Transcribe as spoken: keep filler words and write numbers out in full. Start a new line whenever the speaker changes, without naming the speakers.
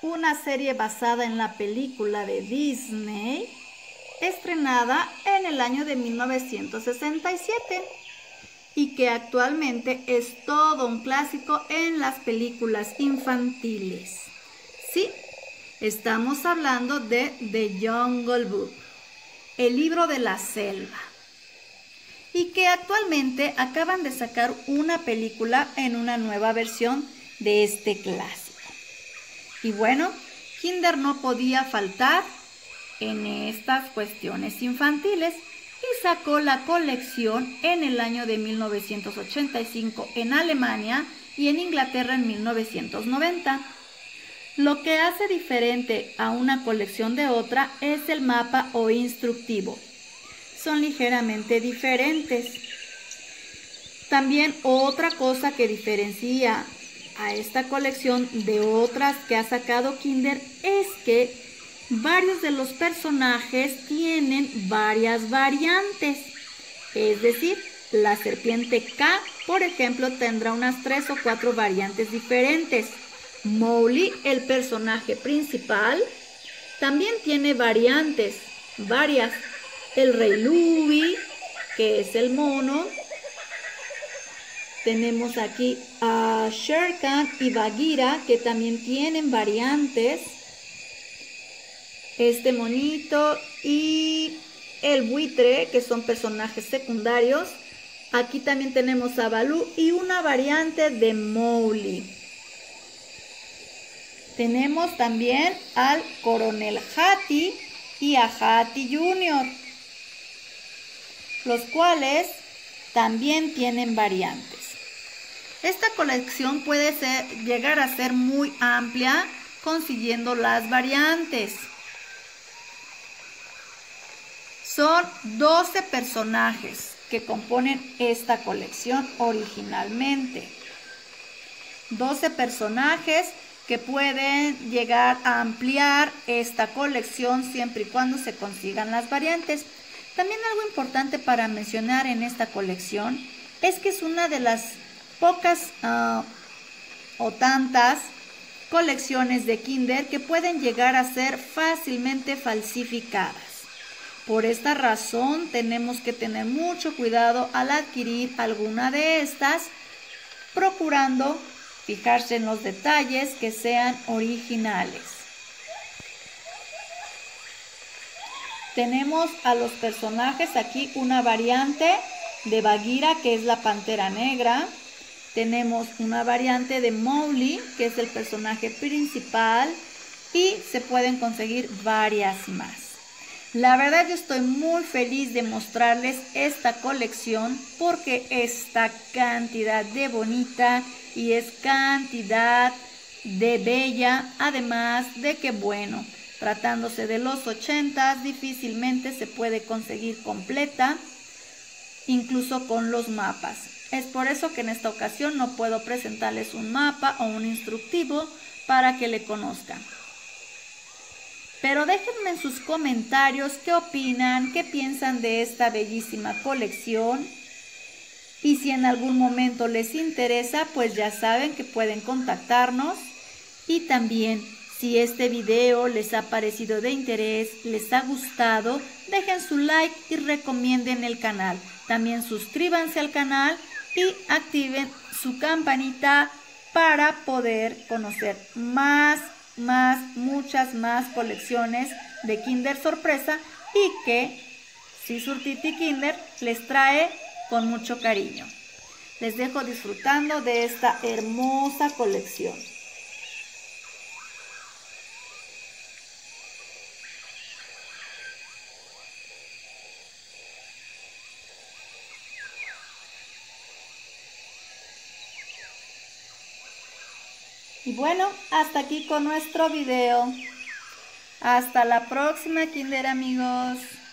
una serie basada en la película de Disney, estrenada en el año de mil novecientos sesenta y siete y que actualmente es todo un clásico en las películas infantiles. Sí, estamos hablando de The Jungle Book, el libro de la selva, y que actualmente acaban de sacar una película en una nueva versión de este clásico. Y bueno, Kinder no podía faltar en estas cuestiones infantiles y sacó la colección en el año de mil novecientos ochenta y cinco en Alemania y en Inglaterra en mil novecientos noventa. Lo que hace diferente a una colección de otra es el mapa o instructivo. Son ligeramente diferentes. También otra cosa que diferencia a esta colección de otras que ha sacado Kinder es que varios de los personajes tienen varias variantes. Es decir, la serpiente K, por ejemplo, tendrá unas tres o cuatro variantes diferentes. Mowgli, el personaje principal, también tiene variantes, varias. El rey Louie, que es el mono. Tenemos aquí a Shere Khan y Bagheera, que también tienen variantes. Este monito y el buitre, que son personajes secundarios. Aquí también tenemos a Baloo y una variante de Mowgli. Tenemos también al coronel Hati y a Hati junior, los cuales también tienen variantes. Esta colección puede ser, llegar a ser muy amplia consiguiendo las variantes. Son doce personajes que componen esta colección originalmente. doce personajes que pueden llegar a ampliar esta colección siempre y cuando se consigan las variantes. También algo importante para mencionar en esta colección es que es una de las pocas uh, o tantas colecciones de Kinder que pueden llegar a ser fácilmente falsificadas. Por esta razón tenemos que tener mucho cuidado al adquirir alguna de estas, procurando fijarse en los detalles que sean originales. Tenemos a los personajes aquí una variante de Bagheera, que es la pantera negra. Tenemos una variante de Mowgli, que es el personaje principal, y se pueden conseguir varias más. La verdad yo estoy muy feliz de mostrarles esta colección porque esta cantidad de bonita y es cantidad de bella, además de que bueno, tratándose de los ochentas, difícilmente se puede conseguir completa, incluso con los mapas. Es por eso que en esta ocasión no puedo presentarles un mapa o un instructivo para que le conozcan. Pero déjenme en sus comentarios qué opinan, qué piensan de esta bellísima colección. Y si en algún momento les interesa, pues ya saben que pueden contactarnos. Y también, si este video les ha parecido de interés, les ha gustado, dejen su like y recomienden el canal. También suscríbanse al canal y activen su campanita para poder conocer más más, muchas más colecciones de Kinder Sorpresa y que Si Surtiti Kinder les trae con mucho cariño. Les dejo disfrutando de esta hermosa colección. Y bueno, hasta aquí con nuestro video. Hasta la próxima, Kinder amigos.